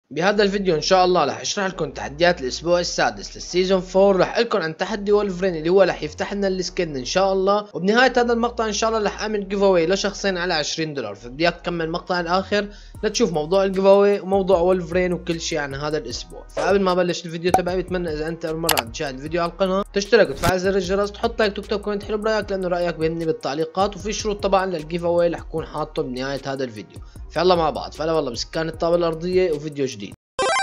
بهذا الفيديو ان شاء الله رح اشرح لكم تحديات الاسبوع السادس للسيزون 4. رح لكم عن تحدي وولفرين اللي هو رح يفتح لنا السكن ان شاء الله، وبنهايه هذا المقطع ان شاء الله رح اعمل جيف اواي لشخصين على $20، فبدي اياك تكمل المقطع الاخر لتشوف موضوع الجيف اواي وموضوع وولفرين وكل شيء عن هذا الاسبوع. فقبل ما ابلش الفيديو تبعي بتمنى اذا انت اول مره عم تشاهد الفيديو على القناه تشترك وتفعل زر الجرس، تحط لايك وتكتب كومنت حلو برايك لانه رايك بيهمني بالتعليقات، وفي شروط طبعا للجيف اواي رح اكون حاطه بنهايه هذا الفيديو. فيلا مع بعض، فلا والله بسكان الطاوله الارضيه وفيديو جديد.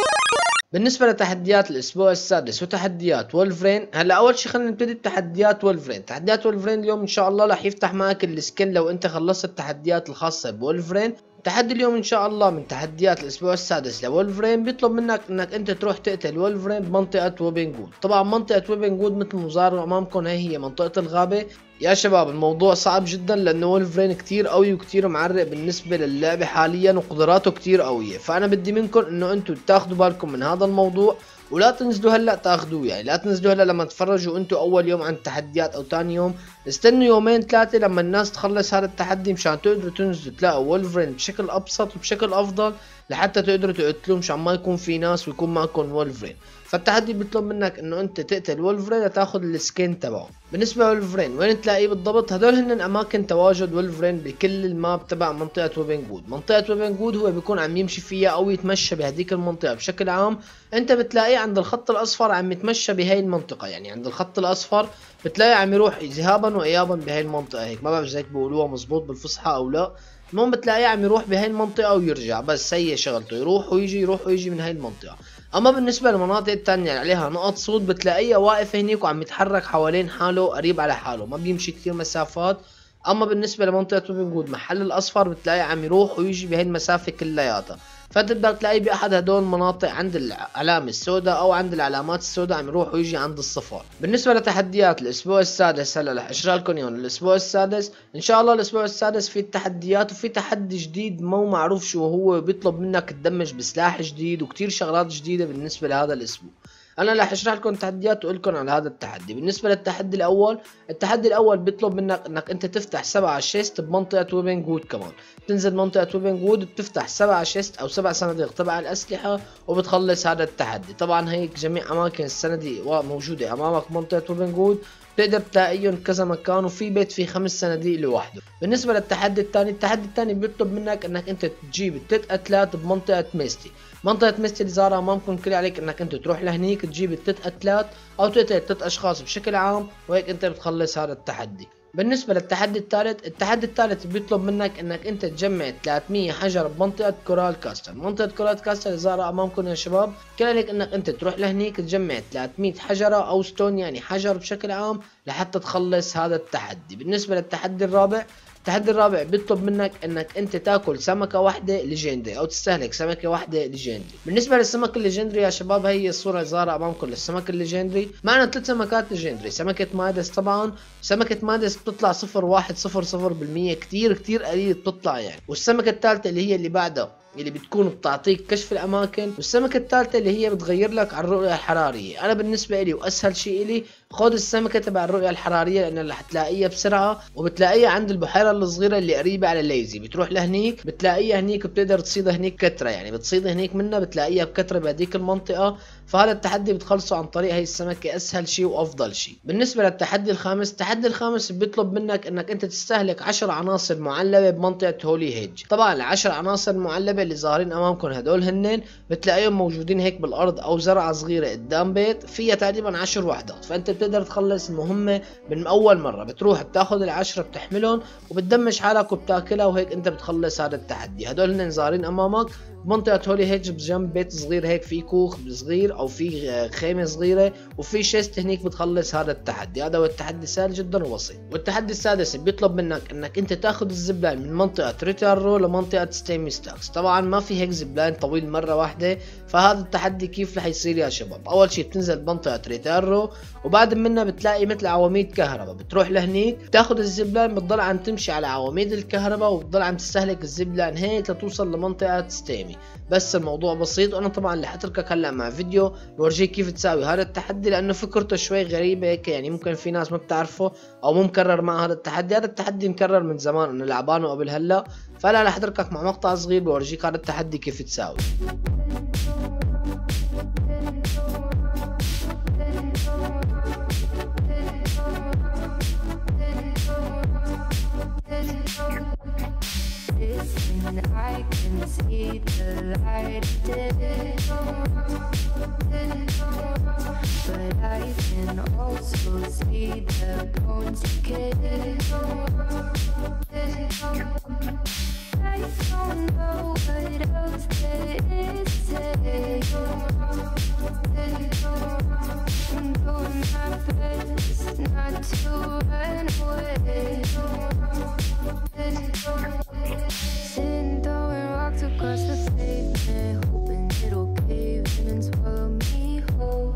بالنسبة لتحديات الأسبوع السادس وتحديات وولفرين، هلا أول شي خلينا نبتدي بتحديات وولفرين. تحديات وولفرين اليوم إن شاء الله رح يفتح معك السكن لو أنت خلصت التحديات الخاصة بولفرين. تحدي اليوم إن شاء الله من تحديات الأسبوع السادس لولفرين بيطلب منك إنك أنت تروح تقتل وولفرين بمنطقة ويبنج وود. طبعا منطقة ويبنج وود مثل ما ظاهر أمامكم هي منطقة الغابة. يا شباب الموضوع صعب جدا لانه وولفرين كتير قوي وكتير معرق بالنسبه للعبه حاليا وقدراته كتير قوية، فانا بدي منكم انه انتم تاخذوا بالكم من هذا الموضوع ولا تنزلوا هلا تاخذوه. يعني لا تنزلوا هلا لما تفرجوا انتم اول يوم عن التحديات او ثاني يوم، استنوا يومين ثلاثه لما الناس تخلص هذا التحدي مشان تقدروا تنزلوا تلاقوا وولفرين بشكل ابسط وبشكل افضل لحتى تقدروا تقتلوه مشان ما يكون في ناس ويكون معكم وولفرين. فالتحدي بيطلب منك انه انت تقتل وولفرين لتاخذ السكين تبعه. بالنسبه لولفرين وين تلاقيه بالضبط؟ هدول هن اماكن تواجد وولفرين بكل الماب تبع منطقه ويبنج وود. منطقه ويبنج وود هو بيكون عم يمشي فيها او يتمشى بهديك المنطقه بشكل عام. انت بتلاقيه عند الخط الاصفر عم يتمشى بهي المنطقه، يعني عند الخط الاصفر بتلاقيه عم يروح ذهابا وايابا بهي المنطقه. هيك ما بعرف اذا هيك بيقولوها مزبوط بالفصحى او لا. المهم بتلاقيه عم يروح بهي المنطقه ويرجع، بس هي شغلته يروح ويجي يروح ويجي من هي المنطقه. اما بالنسبه للمناطق التانية اللي عليها نقط صوت بتلاقيه واقف هنيك وعم يتحرك حوالين حاله قريب على حاله، ما بيمشي كثير مسافات. اما بالنسبه لمنطقه ويبنج وود محل الاصفر بتلاقيه عم يروح ويجي بهي المسافه كلياتها، فتقدر تلاقيه باحد هدول المناطق عند العلامه السوداء او عند العلامات السوداء عم يروح ويجي عند الصفر. بالنسبه لتحديات الاسبوع السادس هلا رح اشرح لكم اياهم. الاسبوع السادس ان شاء الله الاسبوع السادس في التحديات وفي تحدي جديد مو معروف شو هو، بيطلب منك تدمج بسلاح جديد وكتير شغلات جديده بالنسبه لهذا الاسبوع. انا رح اشرح لكم التحديات واقول لكم على هذا التحدي. بالنسبه للتحدي الاول، التحدي الاول بيطلب منك انك انت تفتح 7 شيست بمنطقه ويبنج وود. كمان بتنزل منطقه ويبنج وود بتفتح 7 شيست او 7 صناديق تبع الاسلحه وبتخلص هذا التحدي. طبعا هيك جميع اماكن الصناديق موجوده امامك منطقه ويبنج وود، بتقدر تلاقيهم كذا مكان وفي بيت فيه 5 صناديق لوحده. بالنسبه للتحدي الثاني، التحدي الثاني بيطلب منك انك انت تجيب 3 قتلات بمنطقه ميستي. منطقة ميستي اللي ظاهرة امامكم كل عليك انك انت تروح لهنيك تجيب 3 قتلات او تقتل 3 اشخاص بشكل عام، وهيك انت بتخلص هذا التحدي. بالنسبة للتحدي الثالث، التحدي الثالث بيطلب منك انك انت تجمع 300 حجر بمنطقة كورال كاستر. منطقة كورال كاستر اللي ظاهرة امامكم يا شباب كل عليك انك انت تروح لهنيك تجمع 300 حجرة او ستون يعني حجر بشكل عام لحتى تخلص هذا التحدي. بالنسبة للتحدي الرابع، التحدي الرابع بيطلب منك انك انت تاكل سمكة واحدة ليجندري او تستهلك سمكة واحدة ليجندري. بالنسبة للسمك الليجندري يا شباب هي الصورة اللي ظاهرة امامكم للسمك الليجندري. معنا 3 سمكات ليجندري. سمكة مادس، طبعا سمكة مادس بتطلع 0.100% كتير قليل بتطلع يعني. والسمكة الثالثة اللي هي اللي بعدها اللي بتكون بتعطيك كشف الاماكن، والسمكه الثالثه اللي هي بتغير لك على الرؤيه الحراريه. انا بالنسبه لي واسهل شيء لي خذ السمكه تبع الرؤيه الحراريه لان رح تلاقيها بسرعه وبتلاقيها عند البحيره الصغيره اللي قريبه على ليزي. بتروح لهنيك بتلاقيها هنيك بتقدر تصيدها هنيك كتره، يعني بتصيدها هنيك منها بتلاقيها بكتره بهديك المنطقه. فهذا التحدي بتخلصه عن طريق هي السمكه، اسهل شيء وافضل شيء. بالنسبه للتحدي الخامس، التحدي الخامس بيطلب منك انك انت تستهلك 10 عناصر معلبه بمنطقه هولي هيج. طبعا ال10 عناصر المعلبه اللي ظاهرين امامكم هدول هنن بتلاقيهم موجودين هيك بالارض او زرعه صغيره قدام بيت فيها تقريبا 10 وحدات، فانت بتقدر تخلص المهمه من اول مره. بتروح بتاخذ ال10 بتحملهم وبتدمج حالك وبتاكلها، وهيك انت بتخلص هذا التحدي. هدول هنن ظاهرين امامك بمنطقه هولي هيج بجنب بيت صغير هيك في كوخ صغير او في خيمه صغيره وفي شيست هنيك بتخلص هذا التحدي. هذا هو التحدي سهل جدا وبسيط. والتحدي السادس بيطلب منك انك انت تاخذ الزبلاين من منطقه ريتارو لمنطقه ستيمي ستاكس. طبعا ما في هيك زبلاين طويل مره واحده، فهذا التحدي كيف رح يصير يا شباب؟ اول شيء بتنزل بمنطقه ريتارو وبعد منها بتلاقي مثل عواميد كهرباء، بتروح لهنيك بتاخذ الزبلاين بتضل عم تمشي على عواميد الكهرباء وبتضل عم تستهلك الزبلاين هيك لتوصل لمنطقه ستيمي. بس الموضوع بسيط، وانا طبعا رح اتركك هلا مع فيديو بورجيك كيف تساوي هذا التحدي لانه فكرته شوي غريبه هيك، يعني ممكن في ناس ما بتعرفه او مو مكرر مع هذا التحدي. هذا التحدي مكرر من زمان، انا لعبانه قبل هلا، فلا رح اتركك مع مقطع صغير بورجيك هذا التحدي كيف تساوي. But I can also see the bones decay. I don't know what else there is to say. I'm doing my best not to run away. Sitting throwing rocks across the pavement, hoping it'll cave in and swallow me whole.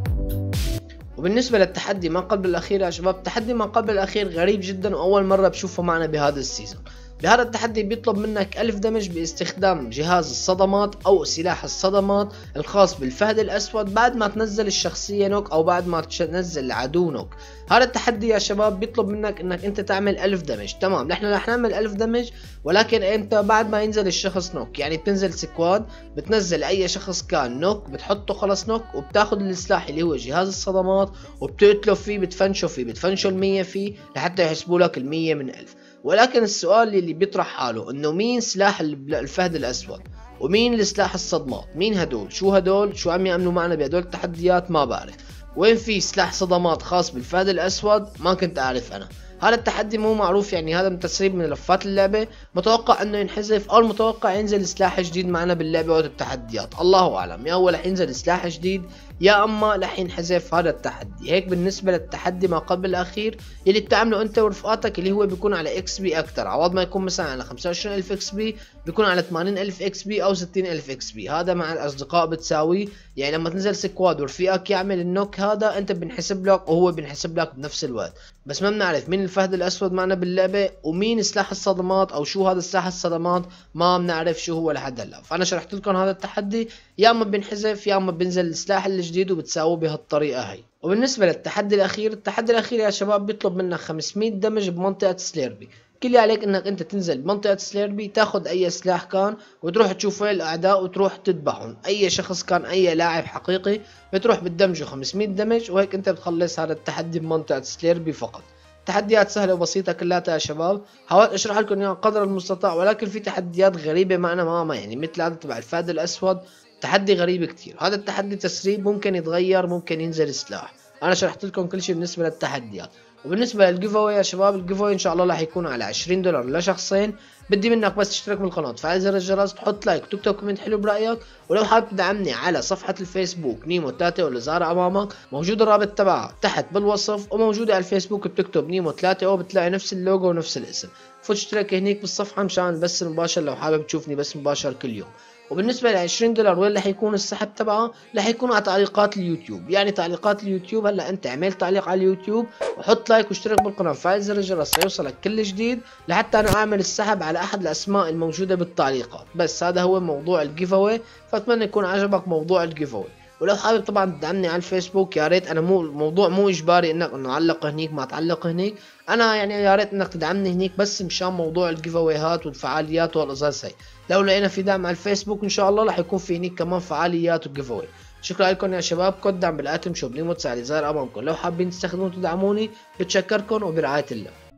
وبالنسبة للتحدي ما قبل الأخير يا شباب، التحدي ما قبل الأخير غريب جدا وأول مرة بشوفه معنا بهذا السيزون. بهذا التحدي بيطلب منك 1000 دمج باستخدام جهاز الصدمات أو سلاح الصدمات الخاص بالفهد الأسود بعد ما تنزل الشخصية نوك أو بعد ما تنزل العدو نوك. هذا التحدي يا شباب بيطلب منك انك انت تعمل 1000 دمج. تمام، نحن رح نعمل 1000 دمج ولكن انت بعد ما ينزل الشخص نوك، يعني بتنزل سكواد بتنزل اي شخص كان نوك بتحطه خلص نوك وبتاخذ السلاح اللي هو جهاز الصدمات وبتقتله فيه، بتفنشه ال100 فيه لحتى يحسبوا لك ال100 من 1000. ولكن السؤال اللي بيطرح حاله انه مين سلاح الفهد الاسود ومين السلاح الصدمات؟ مين هدول؟ شو عم يعملوا معنا بهدول التحديات؟ ما بعرف. وين في سلاح صدمات خاص بالفهد الاسود؟ ما كنت اعرف انا. هذا التحدي مو معروف، يعني هذا من تسريب من ملفات اللعبة، متوقع انه ينحذف او المتوقع ينزل سلاح جديد معنا باللعبة وقت التحديات، الله اعلم، يا هو رح ينزل سلاح جديد يا اما رح ينحذف هذا التحدي. هيك بالنسبة للتحدي ما قبل الاخير اللي بتعمله انت ورفقاتك، اللي هو بيكون على اكس بي اكثر، عوض ما يكون مثلا على 25000 اكس بي بيكون على 80000 اكس بي او 60000 اكس بي. هذا مع الاصدقاء بتساويه، يعني لما تنزل سكواد ورفيقك يعمل النوك هذا انت بنحسب لك وهو بنحسب لك بنفس الوقت. بس ما بنعرف مين الفهد الاسود معنا باللعبة ومين سلاح الصدمات او شو هذا سلاح الصدمات، ما بنعرف شو هو لحد هلا. فانا شرحت لكم هذا التحدي، يا اما بنحذف يا اما بنزل السلاح الجديد وبتساووه بهالطريقة هي. وبالنسبة للتحدي الاخير، التحدي الاخير يا شباب بيطلب منك 500 دمج بمنطقة سليربي. كل اللي عليك انك انت تنزل بمنطقة سليربي، تاخذ اي سلاح كان وتروح تشوف وين الاعداء وتروح تذبحهم، اي شخص كان اي لاعب حقيقي بتروح بتدمجه 500 دمج، وهيك انت بتخلص هذا التحدي بمنطقة سليربي فقط. تحديات سهلة وبسيطة كلها يا شباب، حاولت اشرح لكم اياها قدر المستطاع، ولكن في تحديات غريبة معنا ماما، يعني مثل هذا تبع الفهد الاسود تحدي غريب كتير. هذا التحدي تسريب، ممكن يتغير، ممكن ينزل سلاح. انا شرحت لكم كل شيء بالنسبة للتحديات. وبالنسبة للجيف اواي يا شباب، الجيف اواي ان شاء الله راح يكون على 20 دولار لشخصين. بدي منك بس تشترك بالقناة، تفعل زر الجرس، تحط لايك وتكتب كومنت حلو برأيك. ولو حابب تدعمني على صفحة الفيسبوك نيمو تلاتة واللي ظاهرة امامك، موجود الرابط تبعها تحت بالوصف، وموجودة على الفيسبوك بتكتب نيمو تلاتة او بتلاقي نفس اللوجو ونفس الاسم. فوت اشترك هنيك بالصفحة مشان البث المباشر لو حابب تشوفني بس مباشر كل يوم. وبالنسبة ل 20 دولار وين رح يكون السحب تبعها؟ رح يكون على تعليقات اليوتيوب، يعني تعليقات اليوتيوب. هلا انت اعمل تعليق على اليوتيوب وحط لايك واشترك بالقناة وفعل زر الجرس سيوصلك كل جديد لحتى انا اعمل السحب على احد الاسماء الموجودة بالتعليقات. بس هذا هو موضوع الجيف اواي، فاتمنى يكون عجبك موضوع الجيف اواي. ولو حابب طبعا تدعمني على الفيسبوك يا ريت، انا الموضوع مو اجباري انه علق هنيك ما تعلق هنيك، انا يعني يا ريت انك تدعمني هنيك بس مشان موضوع الجيف اويهات والفعاليات والقصص هي. لو لقينا في دعم على الفيسبوك ان شاء الله رح يكون في هنيك كمان فعاليات وجيف اوي. شكرا لكم يا شباب، كود دعم بالاتم شوب نيمو تساعد ظاهر امامكم. لو حابين تستخدمون تدعموني بتشكركم وبرعاية الله.